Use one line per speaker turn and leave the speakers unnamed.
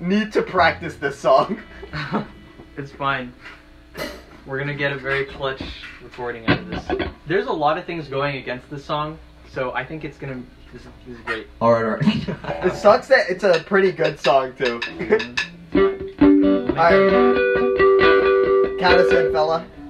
need to practice this song.
It's fine. We're gonna get a very clutch recording out of this. There's a lot of things going against this song, so I think it's gonna. This is great.
Alright.
It sucks that it's a pretty good song too. Alright. Count us in, fella.